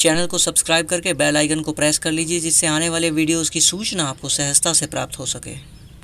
Channel को subscribe करके bell icon को प्रेस कर लीजिए, जिससे आने वाले वीडियोस की सूचना आपको सहजता से प्राप्त हो सके।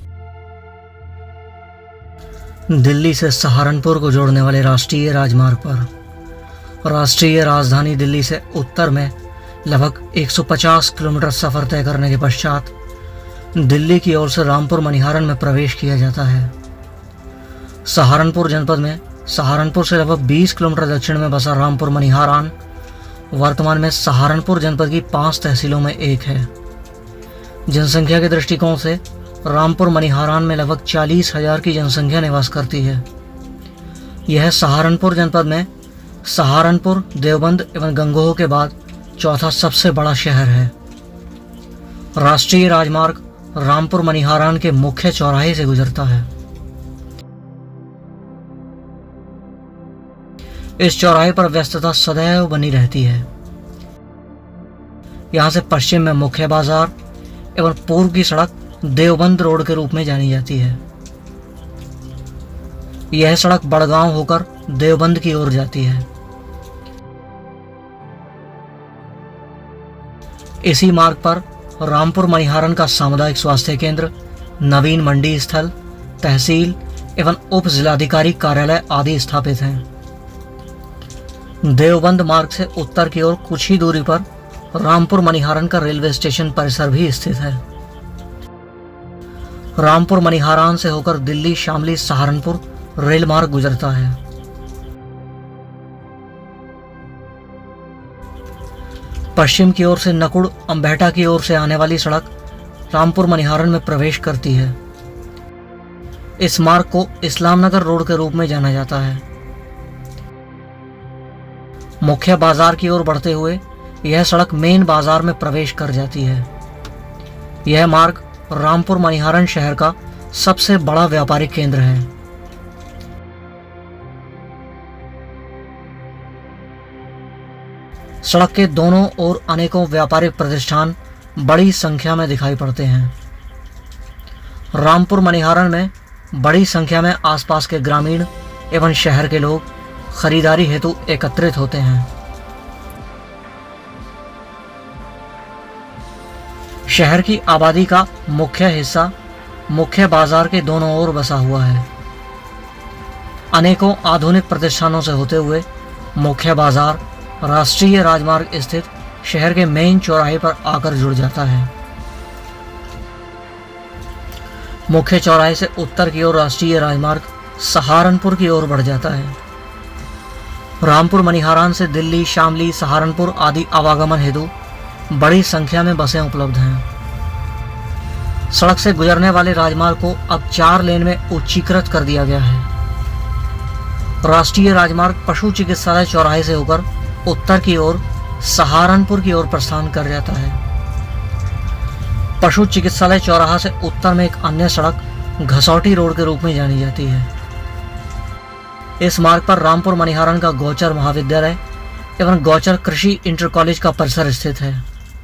दिल्ली से सहारनपुर को जोड़ने वाले राष्ट्रीय राजमार्ग पर राष्ट्रीय राजधानी दिल्ली से उत्तर में लगभग 150 किलोमीटर सफ़र तय करने के पश्चात दिल्ली की ओर से रामपुर मनिहारन में प्रवेश किया जाता है। सहारनपुर जनपद में सहारनपुर से लगभग 20 किलोमीटर दक्षिण में बसा रामपुर मनिहारान वर्तमान में सहारनपुर जनपद की 5 तहसीलों में एक है। जनसंख्या के दृष्टिकोण से रामपुर मनिहारान में लगभग 40,000 की जनसंख्या निवास करती है। यह सहारनपुर जनपद में सहारनपुर, देवबंद एवं गंगोह के बाद चौथा सबसे बड़ा शहर है। राष्ट्रीय राजमार्ग रामपुर मनिहारान के मुख्य चौराहे से गुजरता है। इस चौराहे पर व्यस्तता सदैव बनी रहती है। यहां से पश्चिम में मुख्य बाजार एवं पूर्व की सड़क देवबंद रोड के रूप में जानी जाती है। यह सड़क बड़गांव होकर देवबंद की ओर जाती है। इसी मार्ग पर रामपुर मनिहारन का सामुदायिक स्वास्थ्य केंद्र, नवीन मंडी स्थल, तहसील एवं उप जिलाधिकारी कार्यालय आदि स्थापित हैं। देवबंद मार्ग से उत्तर की ओर कुछ ही दूरी पर रामपुर मनिहारन का रेलवे स्टेशन परिसर भी स्थित है। रामपुर मनिहारान से होकर दिल्ली शामली सहारनपुर रेल मार्ग गुजरता है। पश्चिम की ओर से नकुड़ अंबेहटा की ओर से आने वाली सड़क रामपुर मनिहारन में प्रवेश करती है। इस मार्ग को इस्लामनगर रोड के रूप में जाना जाता है। मुख्य बाजार की ओर बढ़ते हुए यह सड़क मेन बाजार में प्रवेश कर जाती है। यह मार्ग रामपुर मनिहारन शहर का सबसे बड़ा व्यापारिक केंद्र है। सड़क के दोनों ओर अनेकों व्यापारिक प्रतिष्ठान बड़ी संख्या में दिखाई पड़ते हैं। रामपुर मनिहारन में बड़ी संख्या में आसपास के ग्रामीण एवं शहर के लोग खरीदारी हेतु एकत्रित होते हैं। शहर की आबादी का मुख्य हिस्सा मुख्य बाजार के दोनों ओर बसा हुआ है। अनेकों आधुनिक प्रतिष्ठानों से होते हुए मुख्य बाजार राष्ट्रीय राजमार्ग स्थित शहर के मेन चौराहे पर आकर जुड़ जाता है। मुख्य चौराहे से उत्तर की ओर राष्ट्रीय राजमार्ग सहारनपुर की ओर बढ़ जाता है। रामपुर मनिहारान से दिल्ली, शामली, सहारनपुर आदि आवागमन हेतु बड़ी संख्या में बसें उपलब्ध हैं। सड़क से गुजरने वाले राजमार्ग को अब 4 लेन में उच्चीकृत कर दिया गया है। राष्ट्रीय राजमार्ग पशु चिकित्सालय चौराहे से होकर उत्तर की ओर सहारनपुर की ओर प्रस्थान कर जाता है। पशु चिकित्सालय चौराहा से उत्तर में एक अन्य सड़क घसौटी रोड के रूप में जानी जाती है। इस मार्ग पर रामपुर मनिहारन का गौचर महाविद्यालय एवं गौचर कृषि इंटर कॉलेज का परिसर स्थित है।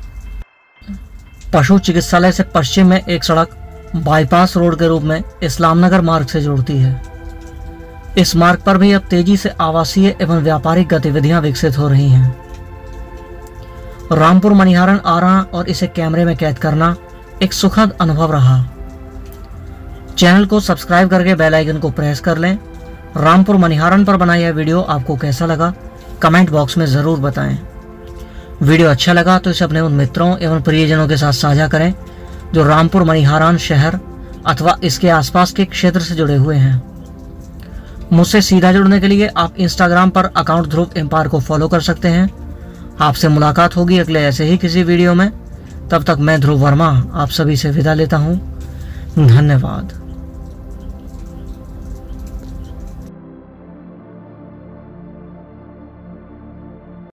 पशु चिकित्सालय से पश्चिम में एक सड़क बाईपास रोड के रूप में इस्लामनगर मार्ग से जोड़ती है। इस मार्ग पर भी अब तेजी से आवासीय एवं व्यापारिक गतिविधियां विकसित हो रही हैं। रामपुर मनिहारन आना और इसे कैमरे में कैद करना एक सुखद अनुभव रहा। चैनल को सब्सक्राइब करके बेल आइकन को प्रेस कर लें। रामपुर मनिहारन पर बनाया यह वीडियो आपको कैसा लगा, कमेंट बॉक्स में जरूर बताएं। वीडियो अच्छा लगा तो इसे अपने उन मित्रों एवं प्रियजनों के साथ साझा करें जो रामपुर मनिहारान शहर अथवा इसके आसपास के क्षेत्र से जुड़े हुए हैं। मुझसे सीधा जुड़ने के लिए आप इंस्टाग्राम पर अकाउंट ध्रुव एम्पायर को फॉलो कर सकते हैं। आपसे मुलाकात होगी अगले ऐसे ही किसी वीडियो में। तब तक मैं ध्रुव वर्मा आप सभी से विदा लेता हूँ। धन्यवाद।